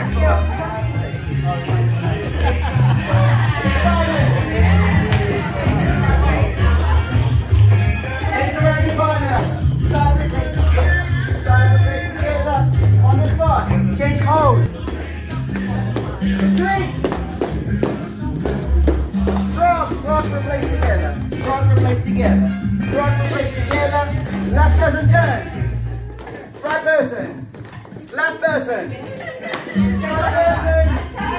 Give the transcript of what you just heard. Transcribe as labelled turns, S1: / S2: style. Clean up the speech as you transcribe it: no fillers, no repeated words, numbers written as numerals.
S1: Change hold. 3. Rock, replace together. Rock, replace together. Rock, replace together. Left person turns. Right person. Left person. Right person.